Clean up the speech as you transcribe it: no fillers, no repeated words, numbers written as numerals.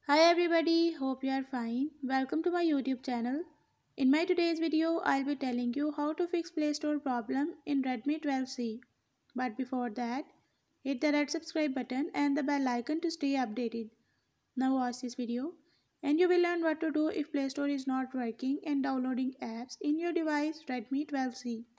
Hi everybody, hope you are fine. Welcome to my YouTube channel. In my today's video, I'll be telling you how to fix Play Store problem in Redmi 12C. But before that, hit the red subscribe button and the bell icon to stay updated. Now watch this video and you will learn what to do if Play Store is not working and downloading apps in your device Redmi 12C.